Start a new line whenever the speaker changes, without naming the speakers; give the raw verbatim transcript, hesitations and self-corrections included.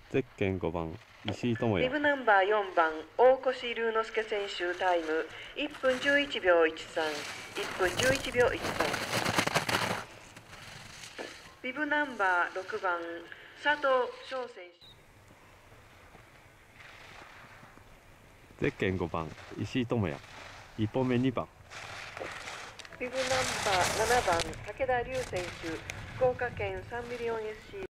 ゼッケンごばん、石井智也。
ビブナンバーよんばん、大越龍之介選手タイムいっぷんじゅういちびょういちさん、いっぷんじゅういちびょういちさん。ビブナンバーろくばん、佐藤翔選手。
ゼッケンごばん、石井智也。いっぽんめにばん。
ビブナンバーななばん、武田龍選手、福岡県サンミリオン エスシー